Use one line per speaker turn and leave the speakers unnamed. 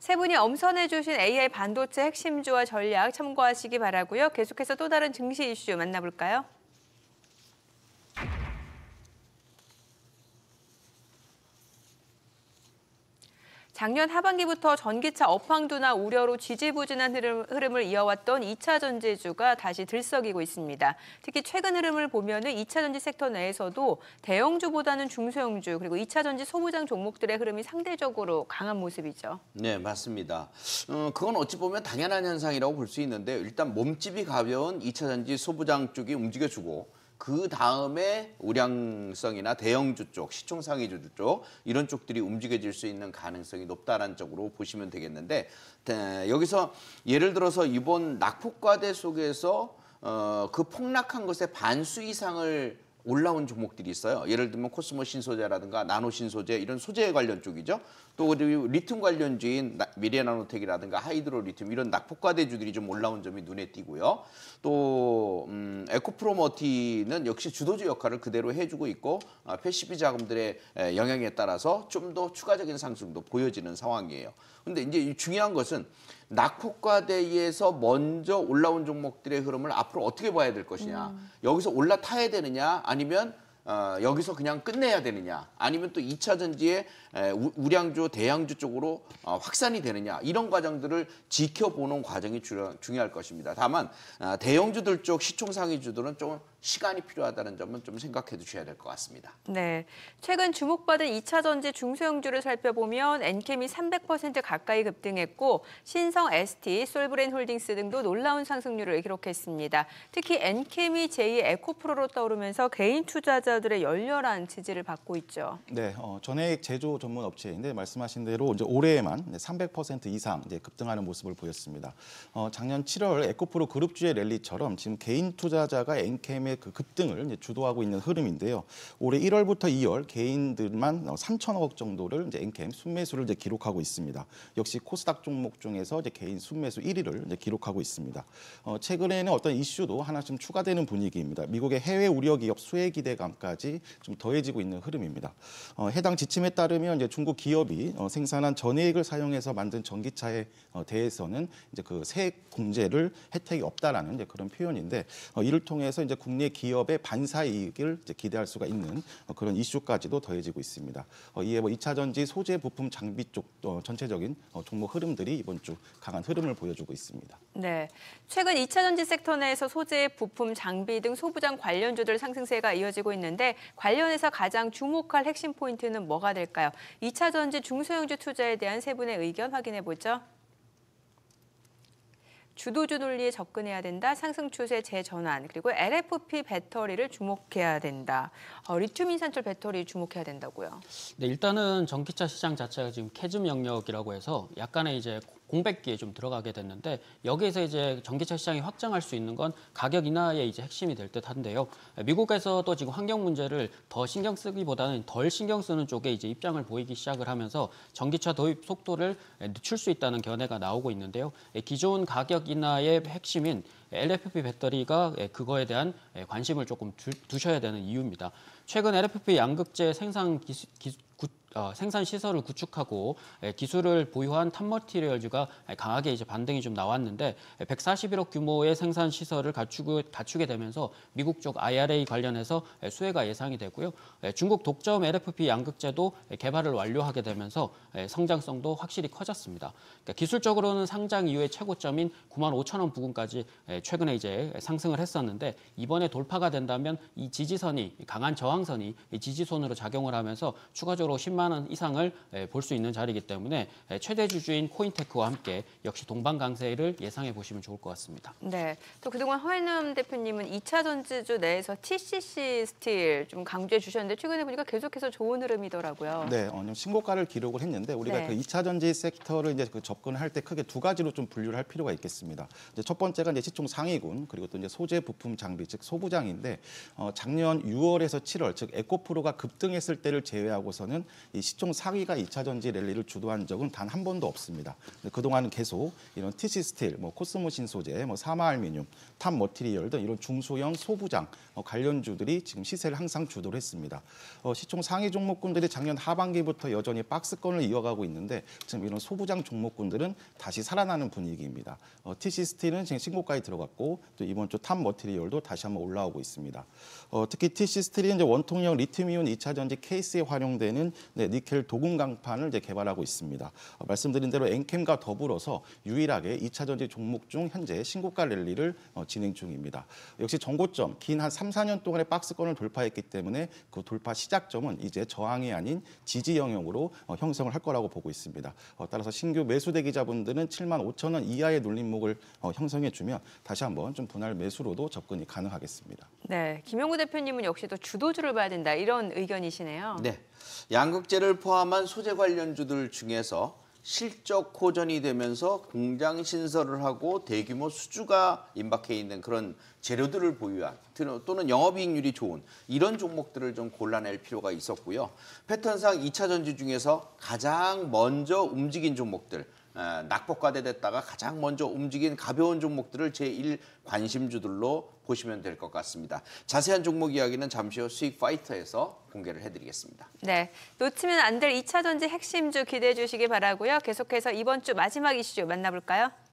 세 분이 엄선해 주신 AI 반도체 핵심주와 전략 참고하시기 바라고요. 계속해서 또 다른 증시 이슈 만나볼까요? 작년 하반기부터 전기차 업황두나 우려로 지지부진한 흐름을 이어왔던 2차 전지주가 다시 들썩이고 있습니다. 특히 최근 흐름을 보면은 2차 전지 섹터 내에서도 대형주보다는 중소형주 그리고 2차 전지 소부장 종목들의 흐름이 상대적으로 강한 모습이죠.
네, 맞습니다. 그건 어찌 보면 당연한 현상이라고 볼 수 있는데 일단 몸집이 가벼운 2차 전지 소부장 쪽이 움직여주고 그 다음에 우량성이나 대형주 쪽, 시총상위주 쪽 이런 쪽들이 움직여질 수 있는 가능성이 높다는 쪽으로 보시면 되겠는데 여기서 예를 들어서 이번 낙폭과대 속에서 그 폭락한 것의 반수 이상을 올라온 종목들이 있어요. 예를 들면 코스모 신소재라든가 나노 신소재 이런 소재 관련 쪽이죠. 또 그리고 리튬 관련주인 미래나노텍이라든가 하이드로 리튬 이런 낙폭과대주들이 좀 올라온 점이 눈에 띄고요. 또 에코프로머티는 역시 주도주 역할을 그대로 해주고 있고 패시브 자금들의 영향에 따라서 좀 더 추가적인 상승도 보여지는 상황이에요. 근데 이제 중요한 것은 낙폭과대에서 먼저 올라온 종목들의 흐름을 앞으로 어떻게 봐야 될 것이냐. 여기서 올라타야 되느냐 아니면 여기서 그냥 끝내야 되느냐 아니면 또 2차 전지의 우량주, 대양주 쪽으로 확산이 되느냐 이런 과정들을 지켜보는 과정이 중요할 것입니다. 다만 대형주들 쪽 시총상위주들은 좀 시간이 필요하다는 점은 좀 생각해 두셔야 될 것 같습니다.
네, 최근 주목받은 2차 전지 중소형주를 살펴보면 엔캠이 300% 가까이 급등했고 신성, ST, 솔브렌 홀딩스 등도 놀라운 상승률을 기록했습니다. 특히 엔캠이 제2 에코프로로 떠오르면서 개인 투자자들의 열렬한 지지를 받고 있죠.
네, 전해액 제조 전문 업체인데 말씀하신 대로 이제 올해에만 300% 이상 이제 급등하는 모습을 보였습니다. 작년 7월 에코프로 그룹주의 랠리처럼 지금 개인 투자자가 엔캠의 그 급등을 이제 주도하고 있는 흐름인데요. 올해 1월부터 2월 개인들만 3천억 정도를 이제 엔캠 순매수를 이제 기록하고 있습니다. 역시 코스닥 종목 중에서 이제 개인 순매수 1위를 이제 기록하고 있습니다. 최근에는 어떤 이슈도 하나 좀 추가되는 분위기입니다. 미국의 해외 우려 기업 수혜 기대감까지 좀 더해지고 있는 흐름입니다. 해당 지침에 따르면 이제 중국 기업이 생산한 전해액을 사용해서 만든 전기차에 대해서는 이제 그 세액 공제를 혜택이 없다라는 이제 그런 표현인데 이를 통해서 이제 국내 기업의 반사 이익을 이제 기대할 수가 있는 그런 이슈까지도 더해지고 있습니다. 이에 뭐 2차 전지 소재 부품 장비 쪽 전체적인 종목 흐름들이 이번 주 강한 흐름을 보여주고 있습니다.
네, 최근 2차 전지 섹터 내에서 소재, 부품, 장비 등 소부장 관련주들 상승세가 이어지고 있는데 관련해서 가장 주목할 핵심 포인트는 뭐가 될까요? 2차 전지 중소형주 투자에 대한 세 분의 의견 확인해 보죠. 주도주 논리에 접근해야 된다. 상승 추세 재전환. 그리고 LFP 배터리를 주목해야 된다. 리튬 인산철 배터리 주목해야 된다고요.
네, 일단은 전기차 시장 자체가 지금 캐즘 영역이라고 해서 약간의 이제 공백기에 좀 들어가게 됐는데 여기에서 이제 전기차 시장이 확장할 수 있는 건 가격 인하의 이제 핵심이 될 듯한데요. 미국에서도 지금 환경 문제를 더 신경 쓰기보다는 덜 신경 쓰는 쪽에 이제 입장을 보이기 시작을 하면서 전기차 도입 속도를 늦출 수 있다는 견해가 나오고 있는데요. 기존 가격 인하의 핵심인 LFP 배터리가 그거에 대한 관심을 조금 두셔야 되는 이유입니다. 최근 LFP 양극재 생산 시설을 구축하고 기술을 보유한 탑머티리얼즈가 강하게 이제 반등이 좀 나왔는데 141억 규모의 생산 시설을 갖추게 되면서 미국 쪽 IRA 관련해서 수혜가 예상이 되고요. 중국 독점 LFP 양극재도 개발을 완료하게 되면서 성장성도 확실히 커졌습니다. 그러니까 기술적으로는 상장 이후의 최고점인 95,000원 부근까지 최근에 이제 상승을 했었는데 이번에 돌파가 된다면 이 지지선이 강한 저항선이 지지선으로 작용을 하면서 추가적으로 10만 원 이상을 볼 수 있는 자리이기 때문에 최대 주주인 코인테크와 함께 역시 동반 강세를 예상해 보시면 좋을 것 같습니다.
네, 또 그동안 허현남 대표님은 2차 전지주 내에서 TCC 스틸 좀 강조해 주셨는데 최근에 보니까 계속해서 좋은 흐름이더라고요.
네, 신고가를 기록을 했는데 우리가
네.
그 2차 전지 섹터를 이제 그 접근을 할 때 크게 두 가지로 좀 분류를 할 필요가 있겠습니다. 이제 첫 번째가 이제 시총 상위군 그리고 또 이제 소재 부품 장비 즉 소부장인데 작년 6월에서 7월 즉 에코프로가 급등했을 때를 제외하고서는 이 시총 상위가 2차 전지 랠리를 주도한 적은 단 한 번도 없습니다. 그동안은 계속 이런 TC 스틸, 코스모 신소재, 사마 알루미늄, 탑 머티리얼 등 이런 중소형 소부장 관련주들이 지금 시세를 항상 주도를 했습니다. 시총 상위 종목군들이 작년 하반기부터 여전히 박스권을 이어가고 있는데 지금 이런 소부장 종목군들은 다시 살아나는 분위기입니다. TC 스틸은 지금 신고가에 들어갔고 또 이번 주 탑 머티리얼도 다시 한번 올라오고 있습니다. 특히 TC 스틸이 이제 원통형 리튬이온 2차 전지 케이스에 활용되는 니켈 도금 강판을 이제 개발하고 있습니다. 말씀드린 대로 엔캠과 더불어서 유일하게 2차 전지 종목 중 현재 신고가 랠리를 진행 중입니다. 역시 전고점 긴 한 3, 4년 동안의 박스권을 돌파했기 때문에 그 돌파 시작점은 이제 저항이 아닌 지지 영역으로 형성을 할 거라고 보고 있습니다. 따라서 신규 매수 대기자분들은 75,000원 이하의 눌림목을 형성해주면 다시 한번 좀 분할 매수로도 접근이 가능하겠습니다.
네, 김영구 대표님은 역시 또 주도주를 봐야 된다 이런 의견이시네요.
네, 양극재를 포함한 소재 관련주들 중에서 실적 호전이 되면서 공장 신설을 하고 대규모 수주가 임박해 있는 그런 재료들을 보유한 또는 영업이익률이 좋은 이런 종목들을 좀 골라낼 필요가 있었고요. 패턴상 2차 전지 중에서 가장 먼저 움직인 종목들, 낙폭과대됐다가 가장 먼저 움직인 가벼운 종목들을 제1 관심주들로 보시면 될 것 같습니다. 자세한 종목 이야기는 잠시 후 수익 파이터에서 공개를 해드리겠습니다.
네, 놓치면 안 될 2차 전지 핵심주 기대해 주시기 바라고요. 계속해서 이번 주 마지막 이슈 만나볼까요?